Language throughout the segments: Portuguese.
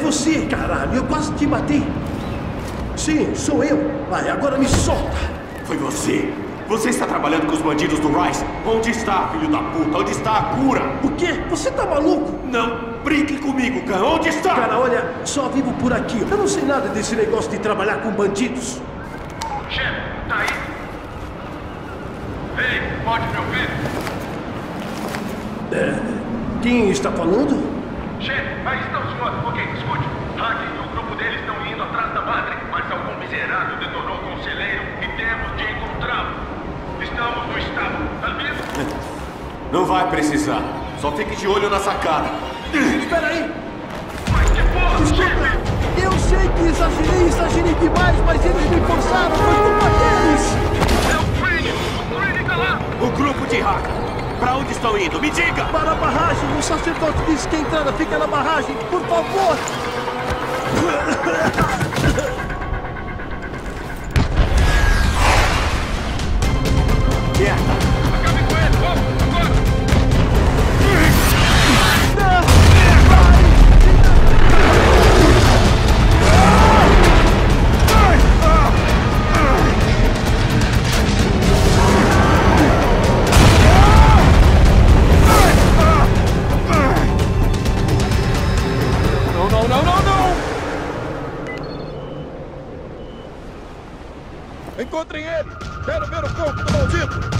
você, caralho. Eu quase te matei. Sim, sou eu. Vai, agora me solta. Foi você. Você está trabalhando com os bandidos do Rise? Onde está, filho da puta? Onde está a cura? O quê? Você tá maluco? Não brinque comigo, Khan. Onde está? Cara, olha, só vivo por aqui. Eu não sei nada desse negócio de trabalhar com bandidos. Chefe, tá aí? Ei, pode me ouvir? Quem está falando? Chefe, aí está o senhor. Ok, escute. Hack e o grupo deles estão indo atrás da madre, mas algum miserável detonou com o celeiro e temos de encontrá-lo. Estamos no estábulo, tá vendo? Não vai precisar. Só fique de olho na sacada. Espera aí. Mas que porra, Escuta, chefe! eu sei que exagerei demais, mas eles me forçaram. Foi culpa deles. É o Trini tá lá! O grupo de hack. Pra onde estão indo? Me diga! Para a barragem. O sacerdote disse que a entrada fica na barragem. Por favor. Quieta! Acabe com ele, vamos, agora! Não! Encontrem ele! Quero ver o corpo do maldito!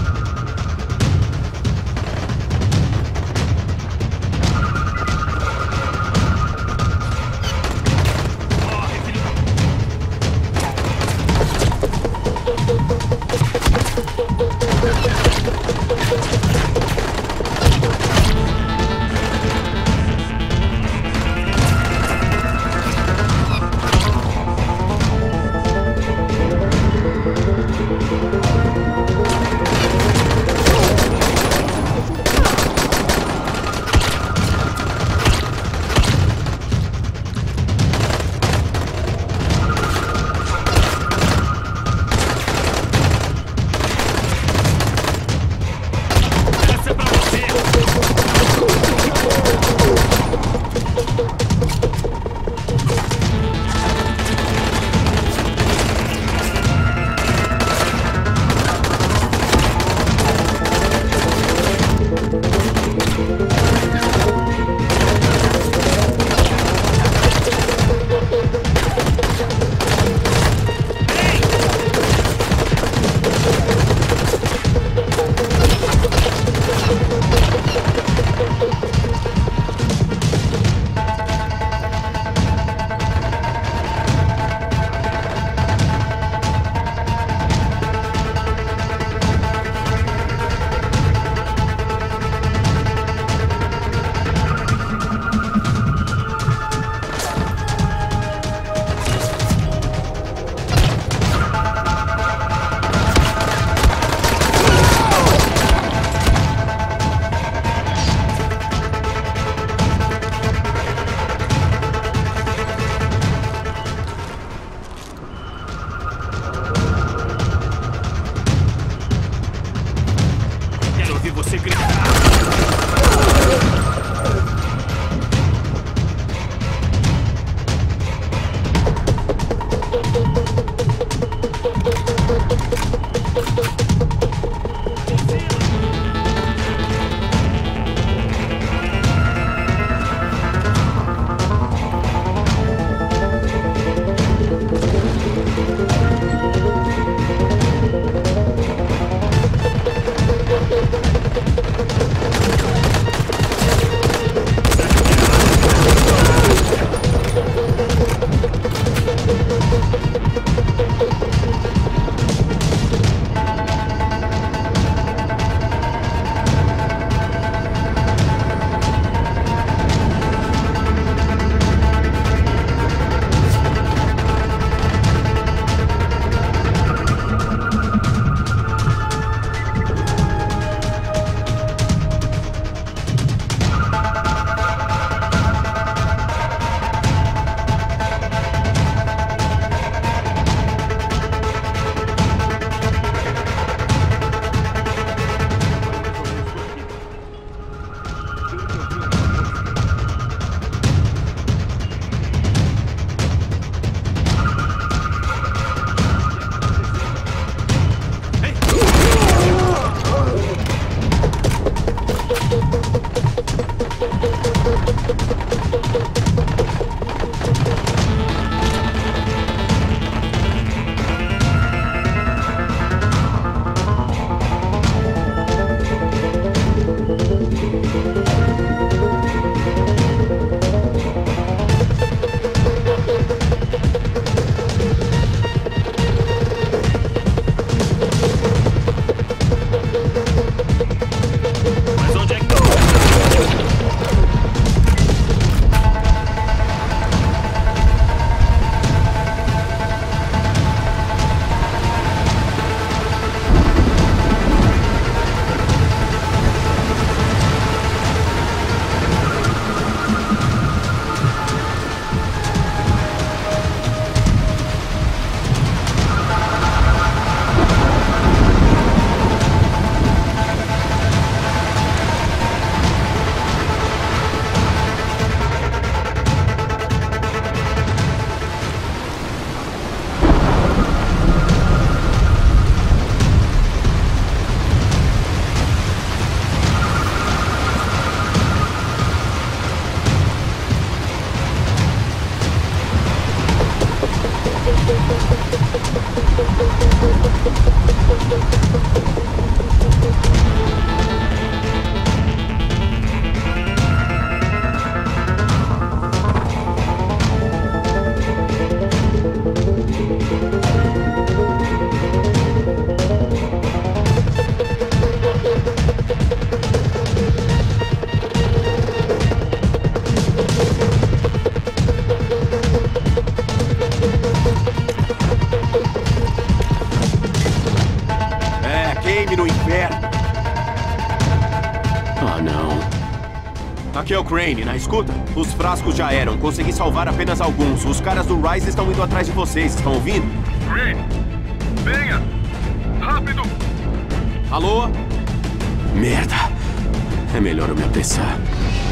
não. Aqui é o Crane, na escuta? Os frascos já eram. Consegui salvar apenas alguns. Os caras do Rise estão indo atrás de vocês. Estão ouvindo? Crane, venha! Rápido! Alô? Merda. É melhor eu me apressar.